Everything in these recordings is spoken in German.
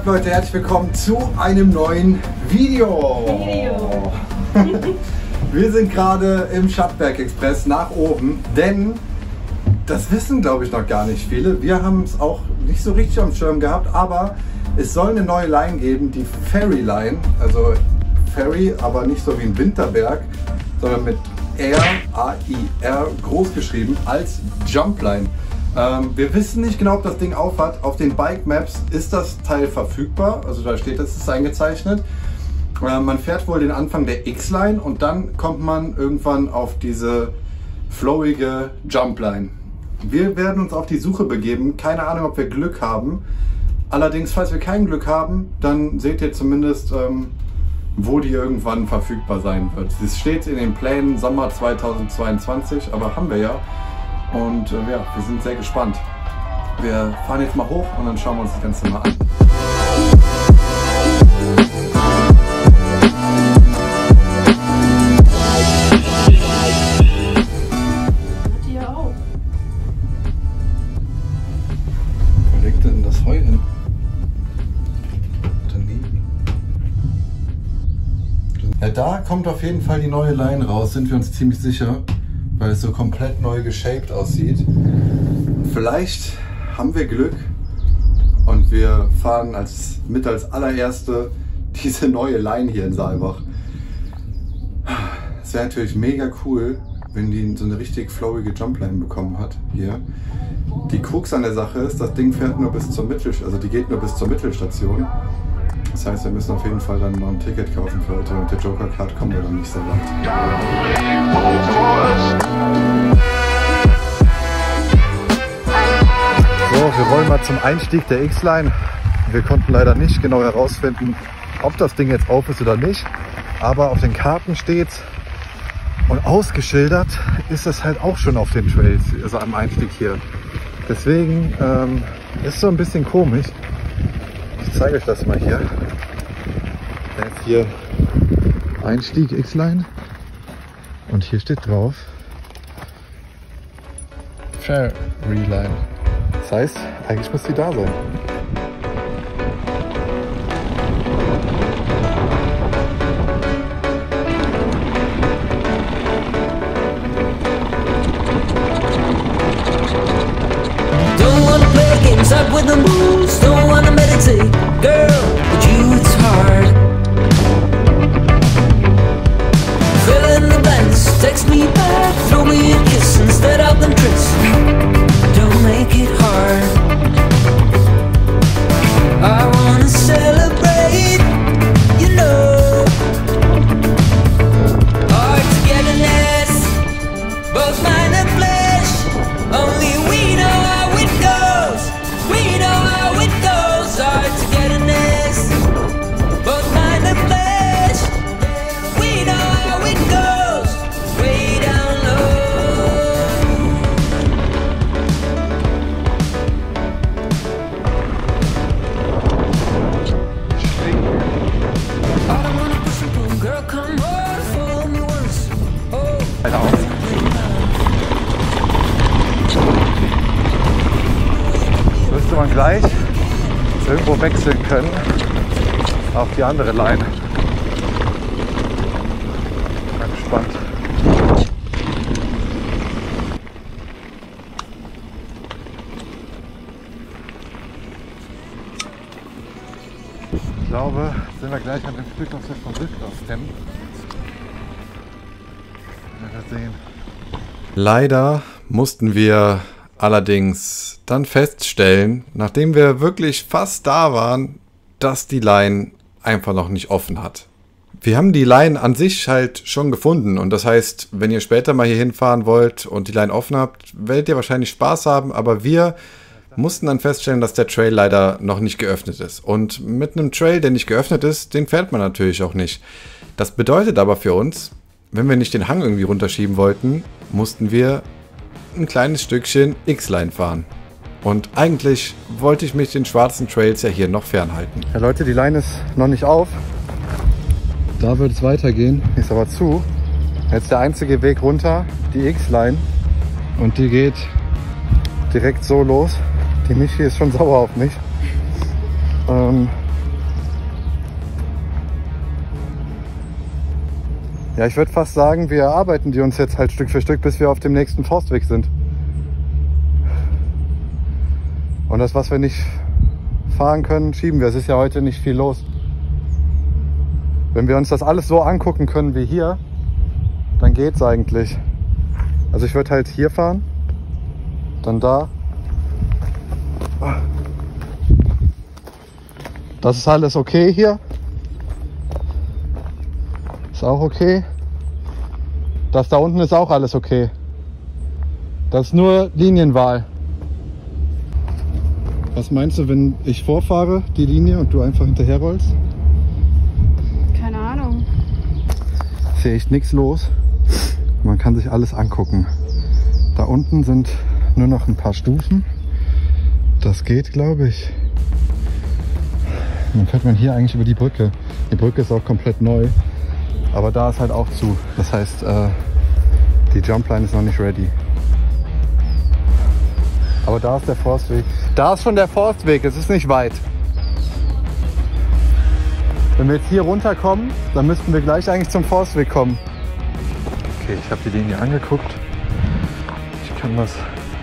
ab, Leute? Herzlich willkommen zu einem neuen Video. Wir sind gerade im Schattberg Express nach oben, denn das wissen, glaube ich, noch gar nicht viele. Wir haben es auch nicht so richtig auf dem Schirm gehabt, aber es soll eine neue Line geben, die Ferry Line. Also Ferry, aber nicht so wie ein Winterberg, sondern mit R, A-I-R groß geschrieben als Jump Line. Wir wissen nicht genau, ob das Ding aufhat. Auf den Bike Maps ist das Teil verfügbar, also da steht, das ist eingezeichnet. Man fährt wohl den Anfang der X-Line und dann kommt man irgendwann auf diese flowige Jump Line. Wir werden uns auf die Suche begeben, keine Ahnung, ob wir Glück haben. Allerdings, falls wir kein Glück haben, dann seht ihr zumindest, wo die irgendwann verfügbar sein wird. Es steht in den Plänen Sommer 2022, aber haben wir ja. Und ja, wir sind sehr gespannt. Wir fahren jetzt mal hoch und dann schauen wir uns das Ganze mal an. Hier auch. Wo liegt denn das Heu hin? Daneben. Ja, da kommt auf jeden Fall die neue Line raus, sind wir uns ziemlich sicher. Weil es so komplett neu geshaped aussieht. Vielleicht haben wir Glück und wir fahren als allererste diese neue Line hier in Saalbach. Es wäre natürlich mega cool, wenn die so eine richtig flowige Jumpline bekommen hat hier. Die Krux an der Sache ist, das Ding fährt nur bis zur die geht nur bis zur Mittelstation. Das heißt, wir müssen auf jeden Fall dann noch ein Ticket kaufen für heute und der Joker Card kommt ja dann nicht so weit. So, wir wollen mal zum Einstieg der X-Line. Wir konnten leider nicht genau herausfinden, ob das Ding jetzt auf ist oder nicht. Aber auf den Karten steht's und ausgeschildert ist es halt auch schon auf den Trails, also am Einstieg hier. Deswegen ist so ein bisschen komisch. Ich zeige euch das mal hier. Da ist hier Einstieg X-Line und hier steht drauf Ferry Line. Das heißt, eigentlich muss die da sein. Don't wanna play games up with the moves, don't wanna meditate, girl, with you it's hard. Fill in the blanks, text me back, throw me a kiss instead of them tricks. Don't make it hard. I wanna celebrate, you know. Our togetherness, both mind and flesh. Only we know how it goes. We know how it goes. Our togetherness, both mind and flesh. We know how it goes. Way down low. I don't wanna push and pull, girl, come on, follow me once. Oh. Müsste man gleich irgendwo wechseln können auf die andere Line. Bin gespannt. Ich glaube, sind wir gleich an dem Stück, was wir von Sicht aus kennen. Wir werden sehen. Leider mussten wir allerdings dann feststellen, nachdem wir wirklich fast da waren, dass die Line einfach noch nicht offen hat. Wir haben die Line an sich halt schon gefunden und das heißt, wenn ihr später mal hier hinfahren wollt und die Line offen habt, werdet ihr wahrscheinlich Spaß haben, aber wir mussten dann feststellen, dass der Trail leider noch nicht geöffnet ist. Und mit einem Trail, der nicht geöffnet ist, den fährt man natürlich auch nicht. Das bedeutet aber für uns, wenn wir nicht den Hang irgendwie runterschieben wollten, mussten wir ein kleines Stückchen X-Line fahren. Und eigentlich wollte ich mich den schwarzen Trails ja hier noch fernhalten. Ja Leute, die Line ist noch nicht auf. Da wird es weitergehen, ist aber zu. Jetzt der einzige Weg runter, die X-Line. Und die geht direkt so los. Die Michi ist schon sauer auf mich. Ja, ich würde fast sagen, wir erarbeiten die uns jetzt halt Stück für Stück, bis wir auf dem nächsten Forstweg sind. Und das, was wir nicht fahren können, schieben wir. Es ist ja heute nicht viel los. Wenn wir uns das alles so angucken können wie hier, dann geht's eigentlich. Also ich würde halt hier fahren, dann da. Das ist alles okay hier. Ist auch okay. Das da unten ist auch alles okay. Das ist nur Linienwahl. Was meinst du, wenn ich vorfahre, die Linie, und du einfach hinterher rollst? Keine Ahnung. Ist hier echt nichts los. Man kann sich alles angucken. Da unten sind nur noch ein paar Stufen. Das geht, glaube ich. Dann fährt man hier eigentlich über die Brücke. Die Brücke ist auch komplett neu. Aber da ist halt auch zu. Das heißt, die Jumpline ist noch nicht ready. Aber da ist der Forstweg. Da ist schon der Forstweg, es ist nicht weit. Wenn wir jetzt hier runterkommen, dann müssten wir gleich eigentlich zum Forstweg kommen. Okay, ich habe die Linie angeguckt. Ich kann das...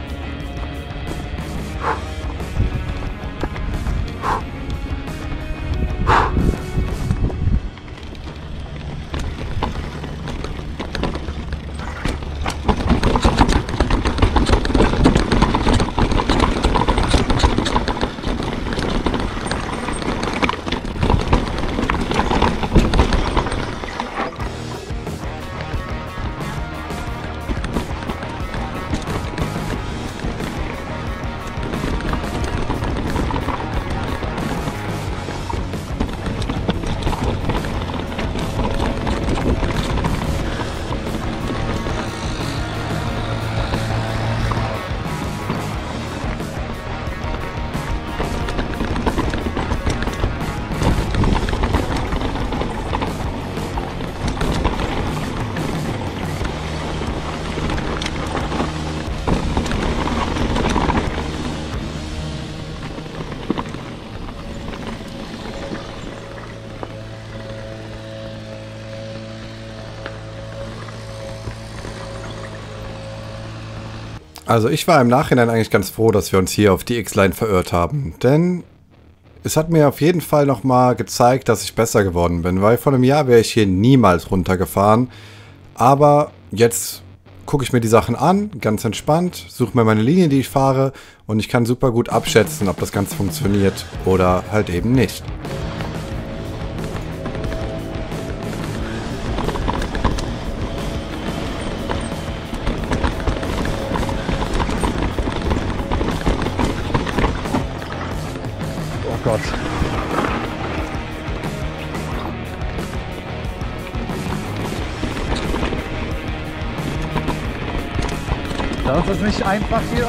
Also ich war im Nachhinein eigentlich ganz froh, dass wir uns hier auf die X-Line verirrt haben, denn es hat mir auf jeden Fall nochmal gezeigt, dass ich besser geworden bin, weil vor einem Jahr wäre ich hier niemals runtergefahren, aber jetzt gucke ich mir die Sachen an, ganz entspannt, suche mir meine Linie, die ich fahre, und ich kann super gut abschätzen, ob das Ganze funktioniert oder halt eben nicht. Gott. Das ist nicht einfach hier.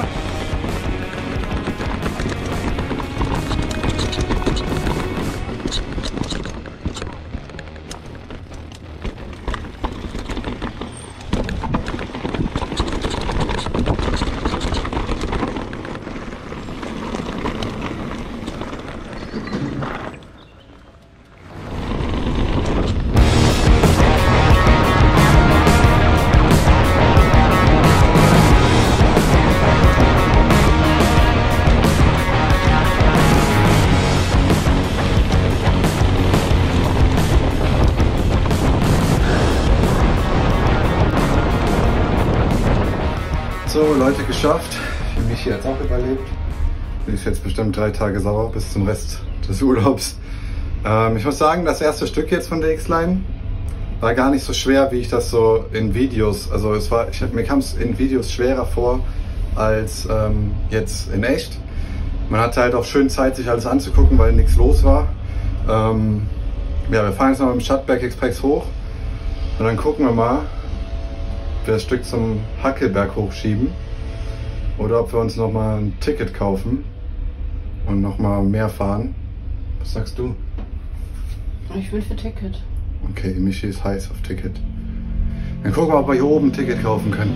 So, Leute, geschafft. Michi hat es auch überlebt. Die ist jetzt bestimmt 3 Tage sauer bis zum Rest des Urlaubs. Ich muss sagen, das erste Stück jetzt von der X-Line war gar nicht so schwer, wie ich das so in Videos, also mir kam es in Videos schwerer vor als jetzt in echt. Man hatte halt auch schön Zeit, sich alles anzugucken, weil nichts los war. Ja, wir fahren jetzt noch mit dem Stadtberg Express hoch und dann gucken wir mal, wir das Stück zum Hackelberg hochschieben oder ob wir uns nochmal ein Ticket kaufen und nochmal mehr fahren. Was sagst du? Ich bin für Ticket. Okay, Michi ist heiß auf Ticket. Dann gucken wir, ob wir hier oben ein Ticket kaufen können.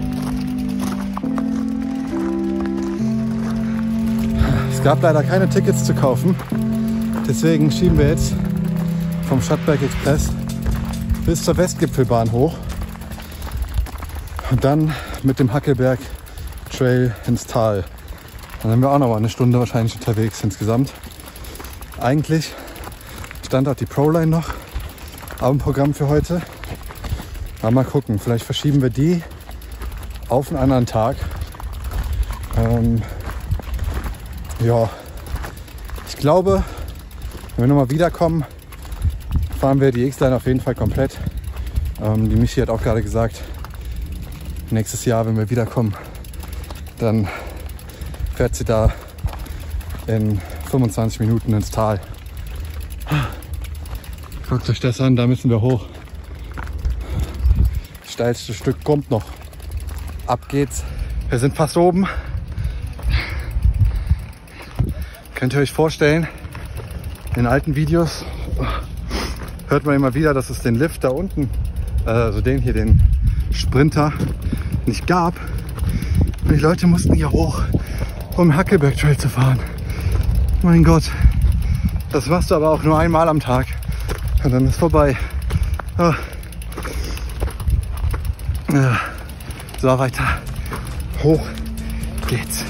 Es gab leider keine Tickets zu kaufen, deswegen schieben wir jetzt vom Stadtberg Express bis zur Westgipfelbahn hoch und dann mit dem Hackelberg Trail ins Tal. Dann sind wir auch noch mal eine Stunde wahrscheinlich unterwegs insgesamt. Eigentlich stand auch die Proline noch auf dem Programm für heute. Aber mal gucken, vielleicht verschieben wir die auf einen anderen Tag. Ja, ich glaube, wenn wir nochmal wiederkommen, fahren wir die X-Line auf jeden Fall komplett. Die Michi hat auch gerade gesagt, nächstes Jahr, wenn wir wiederkommen, dann fährt sie da in 25 Minuten ins Tal. Guckt euch das an, da müssen wir hoch. Das steilste Stück kommt noch. Ab geht's. Wir sind fast oben. Könnt ihr euch vorstellen, in alten Videos hört man immer wieder, dass es den Lift da unten, also den hier, den Sprinter, nicht gab. Und die Leute mussten hier hoch, um den Hackelberg Trail zu fahren. Mein Gott, das machst du aber auch nur einmal am Tag und dann ist vorbei. Oh. Ja. So, weiter. Hoch geht's.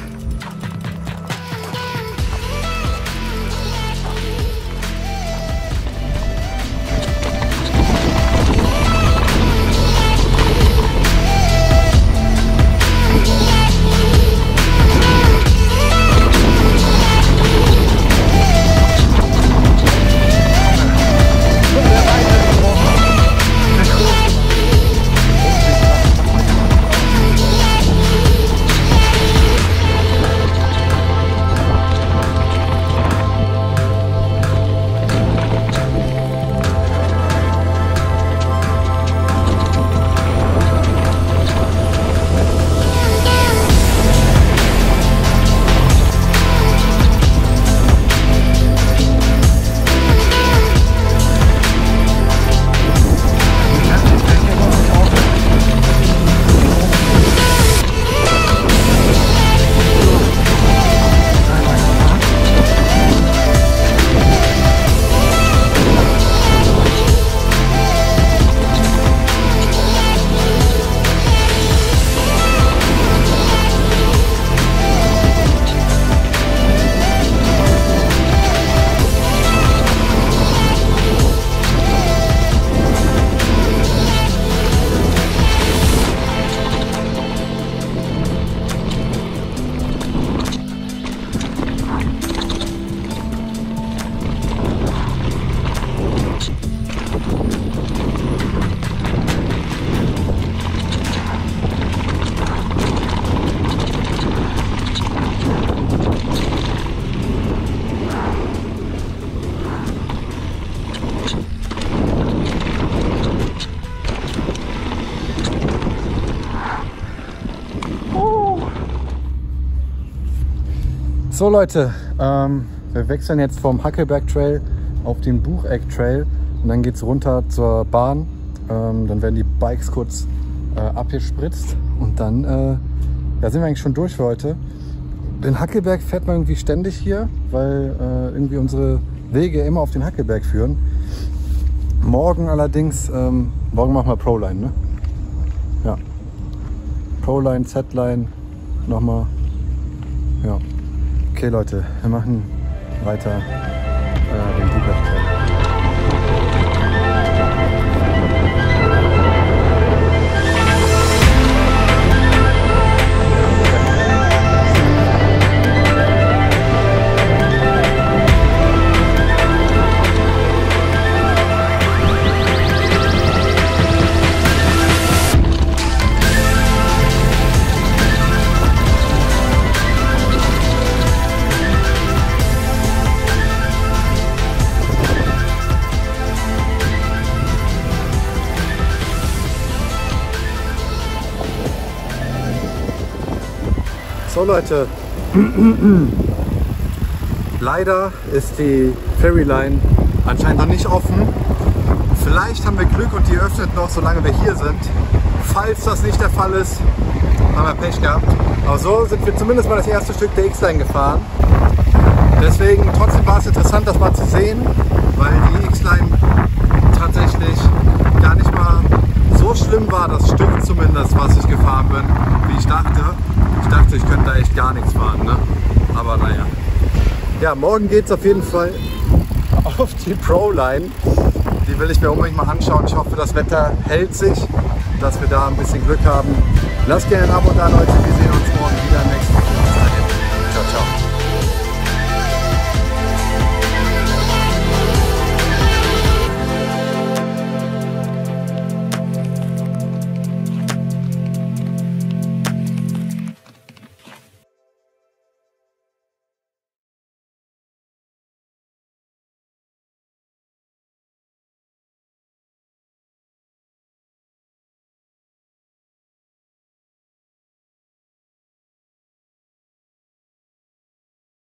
So Leute, wir wechseln jetzt vom Hackelberg Trail auf den Bucheck Trail und dann geht es runter zur Bahn. Dann werden die Bikes kurz abgespritzt und dann ja, sind wir eigentlich schon durch für heute. Den Hackelberg fährt man irgendwie ständig hier, weil irgendwie unsere Wege immer auf den Hackelberg führen. Morgen allerdings, morgen machen wir Proline, ne? Ja. Proline, Z-Line, nochmal. Ja. Okay Leute, wir machen weiter den Deeper Trail. So Leute, leider ist die Ferryline anscheinend noch nicht offen. Vielleicht haben wir Glück und die öffnet noch, solange wir hier sind. Falls das nicht der Fall ist, haben wir Pech gehabt. Aber so sind wir zumindest mal das erste Stück der X-Line gefahren. Deswegen, trotzdem war es interessant, das mal zu sehen, weil die X-Line tatsächlich gar nicht mal so schlimm war, das Stück zumindest, was ich gefahren bin, wie ich dachte. Ich dachte, ich könnte da echt gar nichts fahren, ne? Aber naja. Ja, morgen geht es auf jeden Fall auf die Proline. Die will ich mir unbedingt mal anschauen. Ich hoffe, das Wetter hält sich, dass wir da ein bisschen Glück haben. Lasst gerne ein Abo da, Leute. Wir sehen uns morgen wieder im nächsten Video. Bis dahin. Ciao, ciao.